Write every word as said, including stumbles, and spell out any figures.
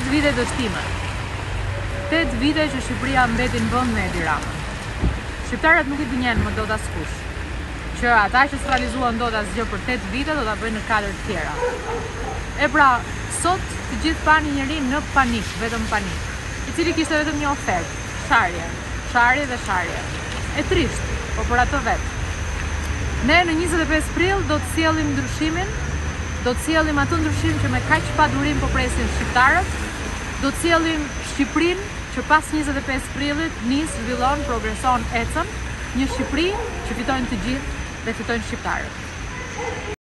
tetë vite dështime. tetë vite që Shqipëria mbeti në vend me Edi Ramën. Shqiptarët nuk i gënjen më dot askush. Që ata që s'realizuan dot asgjë për tetë vite do ta bëjnë në katër të tjera. E pra, sot të gjithë pani njërin në panik, vetëm panik, i cili kishte vetëm një ofertë, sharje, sharje dhe sharje. E trisht, po për ato vetë. Ne në njëzet e pesë prill do të sjellim ndryshimin, do të sjellim atë ndryshim që me kaq pa durim po presin shqiptarët, do të sjellim Shqipërinë që pas njëzet e pesë prillit nis, zhvillon, progreson, ecën, një Shqipëri që fitojnë të gjithë dhe fitojnë shqiptarët.